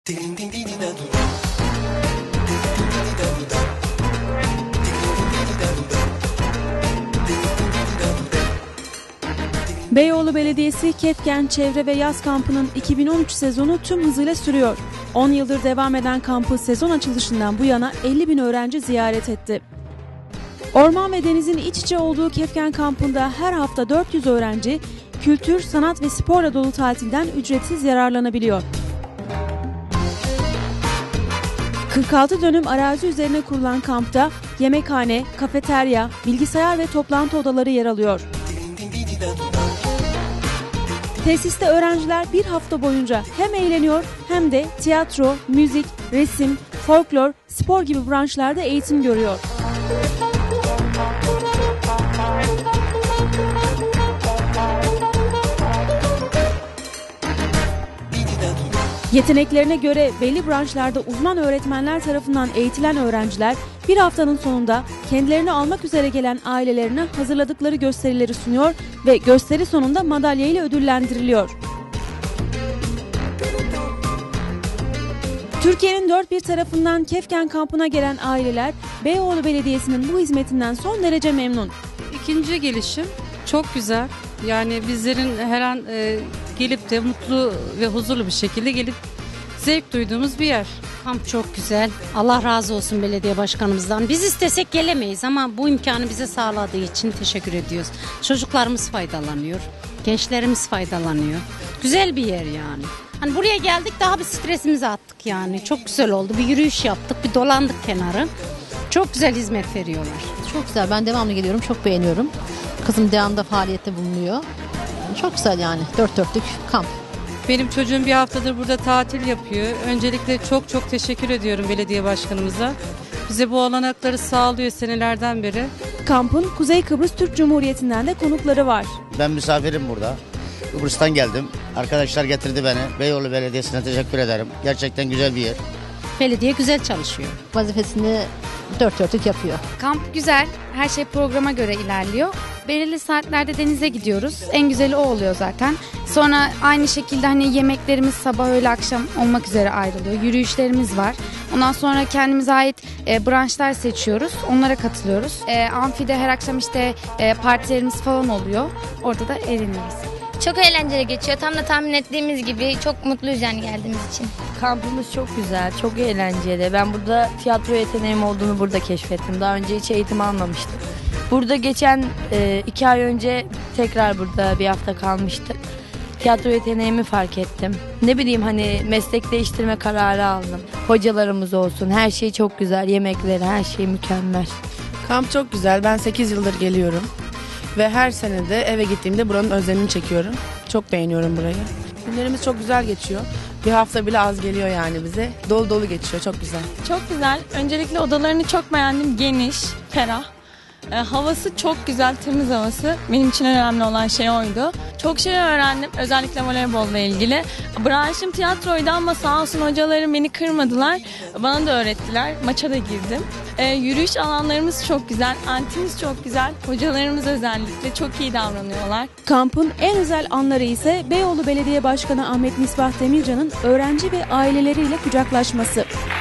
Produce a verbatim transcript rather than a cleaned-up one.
Beyoğlu Belediyesi Ketken Çevre ve Yaz Kampı'nın iki bin on üç sezonu tüm hızıyla sürüyor. on yıldır devam eden kampı sezon açılışından bu yana elli bin öğrenci ziyaret etti. Orman ve denizin iç içe olduğu Ketken Kampı'nda her hafta dört yüz öğrenci kültür, sanat ve sporla dolu tatilden ücretsiz yararlanabiliyor. kırk altı dönüm arazi üzerine kurulan kampta yemekhane, kafeterya, bilgisayar ve toplantı odaları yer alıyor. Tesiste öğrenciler bir hafta boyunca hem eğleniyor hem de tiyatro, müzik, resim, folklor, spor gibi branşlarda eğitim görüyor. Yeteneklerine göre belli branşlarda uzman öğretmenler tarafından eğitilen öğrenciler bir haftanın sonunda kendilerini almak üzere gelen ailelerine hazırladıkları gösterileri sunuyor ve gösteri sonunda madalya ile ödüllendiriliyor. Türkiye'nin dört bir tarafından Ketken Kampı'na gelen aileler Beyoğlu Belediyesi'nin bu hizmetinden son derece memnun. İkinci gelişim çok güzel. Yani bizlerin her an e, gelip de mutlu ve huzurlu bir şekilde gelip zevk duyduğumuz bir yer. Kamp çok güzel. Allah razı olsun belediye başkanımızdan. Biz istesek gelemeyiz ama bu imkanı bize sağladığı için teşekkür ediyoruz. Çocuklarımız faydalanıyor. Gençlerimiz faydalanıyor. Güzel bir yer yani. Hani buraya geldik, daha bir stresimizi attık yani. Çok güzel oldu. Bir yürüyüş yaptık, bir dolandık kenarı. Çok güzel hizmet veriyorlar. Çok güzel. Ben devamlı geliyorum. Çok beğeniyorum. Kızım devamlı faaliyette bulunuyor. Çok güzel yani. Dört dörtlük kamp. Benim çocuğum bir haftadır burada tatil yapıyor. Öncelikle çok çok teşekkür ediyorum belediye başkanımıza. Bize bu olanakları sağlıyor senelerden beri. Kampın Kuzey Kıbrıs Türk Cumhuriyeti'nden de konukları var. Ben misafirim burada. Kıbrıs'tan geldim. Arkadaşlar getirdi beni. Beyoğlu Belediyesi'ne teşekkür ederim. Gerçekten güzel bir yer. Belediye güzel çalışıyor. Vazifesini dört dörtlük yapıyor. Kamp güzel. Her şey programa göre ilerliyor. Belirli saatlerde denize gidiyoruz. En güzeli o oluyor zaten. Sonra aynı şekilde hani yemeklerimiz sabah, öğle, akşam olmak üzere ayrılıyor. Yürüyüşlerimiz var. Ondan sonra kendimize ait e, branşlar seçiyoruz. Onlara katılıyoruz. E, amfide her akşam işte e, partilerimiz falan oluyor. Orada da eğleniyoruz. Çok eğlenceli geçiyor. Tam da tahmin ettiğimiz gibi çok mutluyuz yani geldiğimiz için. Kampımız çok güzel, çok eğlenceli. Ben burada tiyatro yeteneğim olduğunu burada keşfettim. Daha önce hiç eğitim almamıştım. Burada geçen e, iki ay önce tekrar burada bir hafta kalmıştık. Tiyatro yeteneğimi fark ettim. Ne bileyim hani meslek değiştirme kararı aldım. Hocalarımız olsun, her şey çok güzel. Yemekleri, her şey mükemmel. Kamp çok güzel. Ben sekiz yıldır geliyorum. Ve her sene de eve gittiğimde buranın özlemini çekiyorum. Çok beğeniyorum burayı. Günlerimiz çok güzel geçiyor. Bir hafta bile az geliyor yani bize. Dolu dolu geçiyor. Çok güzel. Çok güzel. Öncelikle odalarını çok beğendim. Geniş, ferah. E, havası çok güzel, temiz havası. Benim için önemli olan şey oydu. Çok şey öğrendim. Özellikle voleybolla ilgili. Branşım tiyatroydu ama sağ olsun hocalarım beni kırmadılar. Bana da öğrettiler. Maça da girdim. E, yürüyüş alanlarımız çok güzel. Antimiz çok güzel. Hocalarımız özellikle çok iyi davranıyorlar. Kampın en özel anları ise Beyoğlu Belediye Başkanı Ahmet Misbah Demircan'ın öğrenci ve aileleriyle kucaklaşması.